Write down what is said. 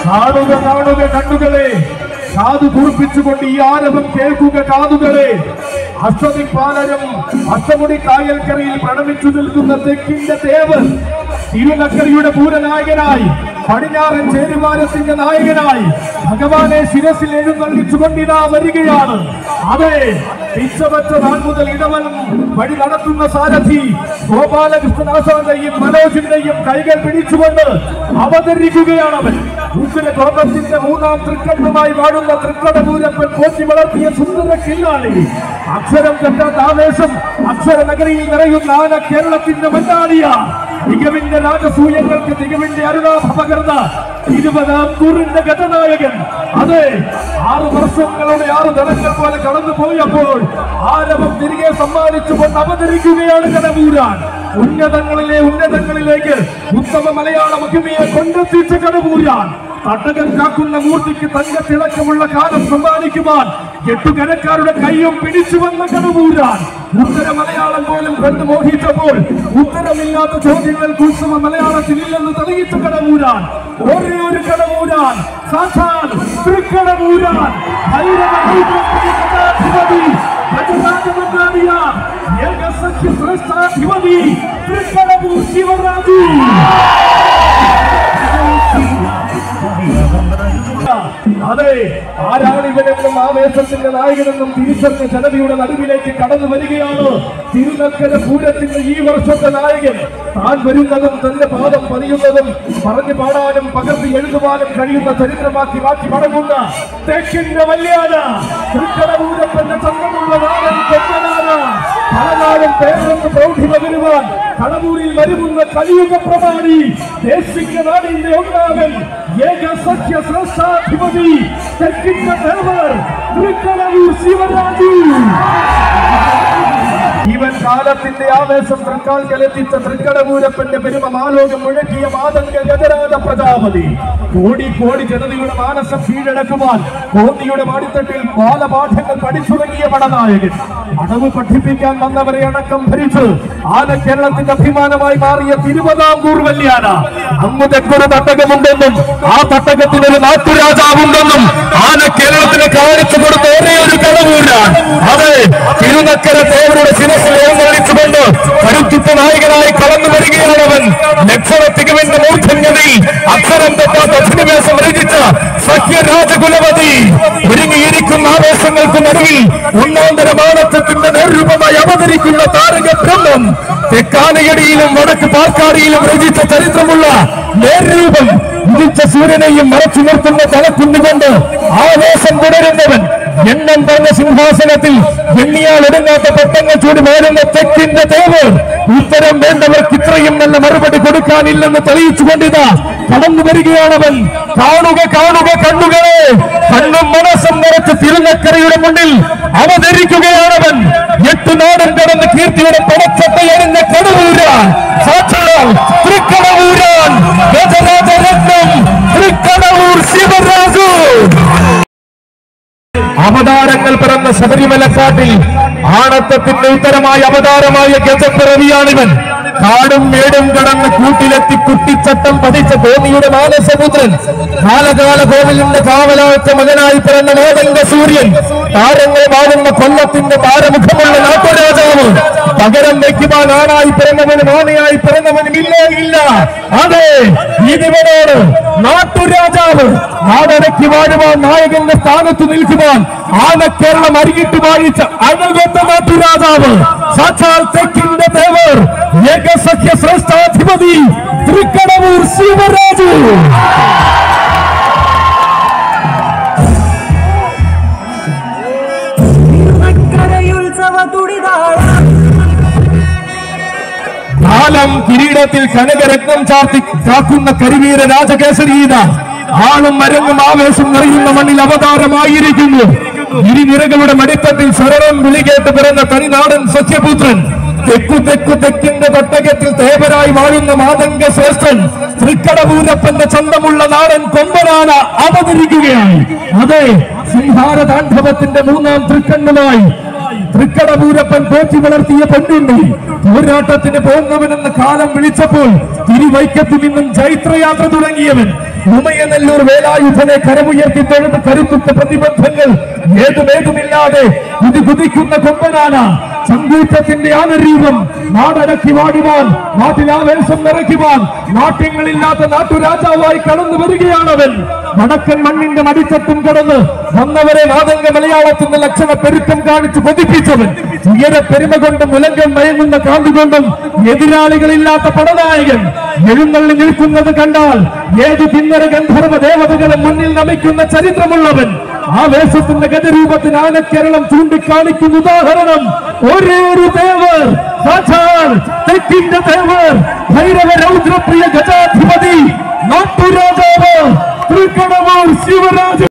കാണുക കാണുക കണ്ണുകളെ, കാതു കുറിപ്പിച്ചുകൊണ്ട് ഈ ആരവം കേൾക്കുക കാതുകളെ. അഷ്ടദിക്പാലനം അഷ്ടമുടി കായൽക്കരയിൽ പ്രണമിച്ചു നിൽക്കുന്ന തെക്കിന്റെ തേവർ തിരുനക്കരയുടെ പൂരനായകനായി, പടിഞ്ഞാറൻ ചേരുവാരത്തിന്റെ നായകനായി ഭഗവാനെ ശിരസിൽ എഴുന്നള്ളിച്ചുകൊണ്ടിതാ വരികയാണ്. അതെ, പിച്ചവച്ച നാൾ മുതൽ ഇടവനും വഴി നടത്തുന്ന സാരഥി ഗോപാലകൃഷ്ണദാസന്റെയും മനോജിന്റെയും കൈകൾ പിടിച്ചുകൊണ്ട് അവതരിക്കുകയാണവൻ. ഉഗ്ര കോപത്തിന്റെ മൂന്നാം തൃക്കണ്ണുമായി വാഴുന്ന തൃക്കടപൂരപ്പൻ പോറ്റി വളർത്തിയ സുന്ദര കില്ലാളി. അക്ഷരം തെറ്റാത്ത ആവേശം അക്ഷര നഗരിയിൽ നിറയുന്ന ആന കേരളത്തിന്റെ മന്നാടിയ തികവിന്റെ രാജസൂയങ്ങൾക്ക് തികവിന്റെ അരുണാഭ പകർന്ന 20-ാം നൂറിന്റെ ഗതനായകൻ. അതെ, 6 വർഷങ്ങളുടെ 6 തലങ്ങൾ പോലെ കടന്നു പോയപ്പോൾ ആരവം തിരികെ സമ്മാനിച്ചുകൊണ്ട് അവതരിക്കുകയാണ് കടവൂരാൻ. ഉന്നതങ്ങളിലെ ഉന്നതങ്ങളിലേക്ക് ഉത്തമ മലയാള മഹിമയെ കൊണ്ടെത്തിച്ച കടവൂരാൻ. തട്ടകൻ കാക്കുന്ന മൂർത്തിക്ക് തങ്കത്തിളക്കമുള്ള കാലം സമ്മാനിക്കുവാൻ 8 കരക്കാരുടെ കയ്യും പിടിച്ചു വന്ന കടവൂരാൻ. ഉത്തര മലയാളം പോലും കണ്ടു മോഹിച്ചപ്പോൾ ഉത്തരമില്ലാത്ത ചോദ്യങ്ങൾക്ക് ഉത്സവ മലയാളത്തിലില്ലെന്ന് തെളിയിച്ച കടവൂരാൻ. ഒരേ ഒരു കടവൂരാൻ, സാക്ഷാൽ തൃക്കടവൂരാൻ. ശ്രേഷ്ഠാധിപതി തൃക്കടവൂർ ശിവരാജു. അതെ, ആരാണ് ഇവരെന്നും ആവേശത്തിന്റെ നായകനെന്നും തിരിച്ചറിഞ്ഞ ജനതയുടെ നടുവിലേക്ക് കടന്നു വരികയാണ് തിരുനക്കര പൂരത്തിന്റെ ഈ വർഷത്തെ നായകൻ. താൻ വരുന്നതും തന്റെ പാദം പതിയുന്നതും പറഞ്ഞു പാടാനും പകർത്തി എഴുതുവാനും കഴിയുന്ന ചരിത്രമാക്കി മാറ്റി മടങ്ങുന്ന തെക്കിന്റെ വല്യാന തൃക്കടവൂരപ്പന്റെ ചന്തമുള്ള നാടൻ കൊമ്പനാന. പലനാളും പേരെന്ന് പ്രൗഢി പകരുവാൻ കടവൂരിൽ വരുന്ന കലിയുഗ പ്രമാണി ദേശിക നാടിന്റെ ഒന്നാമൻ ഏക സഖ്യ ശ്രേഷ്ഠാധിപതി തെക്കിന്റെ ദേവർ തൃക്കടവൂർ ശിവരാജു. ഇവൻ കാലത്തിന്റെ ആവേശം തൃക്കാൽക്കലെത്തിച്ച തൃക്കടവൂരപ്പന്റെ പെരുമ മാലോകം മുഴക്കിയ മാതംഗ ഗജരാജ പ്രജാപതി. കോടി കോടി ജനതയുടെ മാനസം കീഴടക്കുവാൻ കോന്നിയുടെ മാടിത്തട്ടിൽ ബാലപാഠങ്ങൾ പഠിച്ചുറങ്ങിയ പടനായകൻ. അടവ് പഠിപ്പിക്കാൻ വന്നവരെ അടക്കം ഭരിച്ച് ആന കേരളത്തിന്റെ അഭിമാനമായി മാറിയ തിരുവിതാംകൂർ വല്യാന. അങ്ങ് തെക്കൊരു തട്ടകമുണ്ടെന്നും ആ തട്ടകത്തിനൊരു നാട്ടുരാജാവുണ്ടെന്നും ആന കേരളത്തിന് കാണിച്ചു കൊടുത്ത ഒരേ ഒരു കടവൂരാൻ. അതെ, തിരുനക്കര തേവരുടെ ശിരസിൽ എഴുന്നള്ളിച്ചുകൊണ്ട് കരുത്തുറ്റ നായകനായി കടന്നു വരികയാണവൻ. ലക്ഷണ തികവിന്റെ മൂർധന്യതയിൽ അക്ഷരം തെറ്റാത്ത അധിനിവേശം രചിച്ച സഖ്യരാജകുലപതി. ഒരുങ്ങിയിരിക്കുന്ന ആവേശങ്ങൾക്ക് നടുവിൽ ഒന്നാന്തര മാനത്വത്തിന്റെ നേർരൂപമായി അവതരിക്കുന്ന താരക ബ്രഹ്മം. തെക്കാനയടിയിലും വടക്ക് പാർക്കാടിയിലും രചിച്ച ചരിത്രമുള്ള നേർരൂപം. ഉദിച്ച സൂര്യനെയും മറച്ചു നിർത്തുന്ന തലക്കുന്നുകൊണ്ട് ആവേശം തുടരുന്നവൻ. എണ്ണം പറഞ്ഞ സിംഹാസനത്തിൽ എണ്ണിയാൽ ഒടുങ്ങാത്ത പട്ടങ്ങൾ ചൂടി മേലുന്ന തെക്കിന്റെ തേവർ. ഉത്തരം വേണ്ടവർക്ക് ഇത്രയും നല്ല മറുപടി കൊടുക്കാനില്ലെന്ന് തെളിയിച്ചുകൊണ്ടിതാ കടന്നു വരികയാണവൻ. കാണുക കാണുക കണ്ണുകളെ, കണ്ണും മനസ്സും നിറച്ച് തിരുനക്കരയുടെ മുന്നിൽ അവതരിക്കുകയാണവൻ. 8 നാടും കടന്ന് കീർത്തിയുടെ പടച്ചട്ടയണിഞ്ഞ കടവൂരാൻ. സാക്ഷാൽ തൃക്കടവൂരാൻ ഗജരാജരത്നം തൃക്കടവൂർ ശിവരാജു. അവതാരങ്ങൾ പിറന്ന ശബരിമലക്കാട്ടിൽ ആണത്തത്തിന്റെ ഉത്തരമായ അവതാരമായ ഗജപ്പിറവിയാണിവൻ. കാടും മേടും കടന്ന് കൂട്ടിലെത്തി കുട്ടിച്ചട്ടം പതിച്ച കോന്നിയുടെ മാനസപുത്രൻ. കാലകാല കോവിലിന്റെ കാവലാഴ്ച മകനായി പിറന്ന മാതംഗ സൂര്യൻ. താരങ്ങളെ വാഴുന്ന കൊല്ലത്തിന്റെ താരമുഖമുള്ള നാട്ടുരാജാവ്. പകരം വയ്ക്കുവാൻ ആണായി പിറന്നവനും ആനയായി പിറന്നവനും ഇല്ലേ ഇല്ല. അതെ, ഇതിവനോട് നാട്ടുരാജാവ്. നാടടക്കി വാഴുവാൻ നായകന്റെ സ്ഥാനത്ത് നിൽക്കുവാൻ ആന കേരളം അരികിട്ട് വാഴിച്ച അഴകൊത്ത നാട്ടുരാജാവ്. സാക്ഷാൽ തെക്കിന്റെ തേവർ ഏകസഖ്യ ശ്രേഷ്ഠാധിപതി തൃക്കടവൂർ ശിവരാജു. കാലം കിരീടത്തിൽ കനകരത്നം ചാർത്തി കാക്കുന്ന കരിവീര രാജകേസരീത. ആളും മരങ്ങും ആവേശം നിറയുന്ന മണ്ണിൽ അവതാരമായിരിക്കുന്നു. ഇരുനിരകളുടെ മടിത്തട്ടിൽ ശരണം വിളികേട്ട് പിറന്ന തനിനാടൻ സഖ്യപുത്രൻ. തെക്കിന്റെ തട്ടകത്തിൽ തേവരായി വാഴുന്ന മാതംഗ ശ്രേഷ്ഠൻ തൃക്കടവൂരപ്പന്റെ ചന്തമുള്ള നാടൻ കൊമ്പനാന അവതരിക്കുകയായി. അതെ, സിംഹാര താണ്ഡവത്തിന്റെ 3-ാം തൃക്കണ്ണുമായി തൃക്കടവൂരപ്പൻ പോറ്റി വളർത്തിയ പൊന്നുണ്ണി. പോരാട്ടത്തിന് പോകുന്നവനെന്ന് കാലം വിളിച്ചപ്പോൾ തിരുവൈക്കത്തിൽ നിന്നും ചൈത്രയാത്ര തുടങ്ങിയവൻ. ഉമയനല്ലൂർ വേലായുധനെ കരമുയർത്തി തൊഴുത് കരുത്തുറ്റ പ്രതിബന്ധങ്ങൾ ഏതുമില്ലാതെ ഇത് കുതിക്കുന്ന കൊമ്പനാണ്. സംഗീതത്തിന്റെ ആനരൂപം നാടടക്കി വാടുവാൻ, നാട്ടിലാവേശം നിറയ്ക്കുവാൻ, നാട്യങ്ങളില്ലാത്ത നാട്ടുരാജാവായി കടന്നു വരികയാണവൻ. വടക്കൻ മണ്ണിന്റെ മടിത്തട്ടും കടന്ന് വന്നവരെ നാദംഗ മലയാളത്തിന്റെ ലക്ഷണ പെരുക്കം കാണിച്ച് കൊതിപ്പിച്ചവൻ. ഉയരെ പെരുമ കൊണ്ടും ഉലങ്കം മയങ്ങുന്ന കാന്തുകൊണ്ടും എതിരാളികളില്ലാത്ത പടനായകൻ എഴുന്നള്ളി നിൽക്കുന്നത് കണ്ടാൽ ഏത് കിന്നര ഗന്ധർവ ദേവതകളും മുന്നിൽ നമിക്കുന്ന ചരിത്രമുള്ളവൻ. ആവേശത്തിന്റെ ഗജരൂപത്തിന് ആനക്കേരളം ചൂണ്ടിക്കാണിക്കുന്ന ഉദാഹരണം ഒരേ ഒരു ദേവർ, സാക്ഷാൽ തെക്കിന്റെ ദേവർ, ഭൈരവ രൗദ്രപ്രിയ ഗജാധിപതി, നാട്ടുരാജാവ് തൃക്കടവൂർ ശിവരാജ.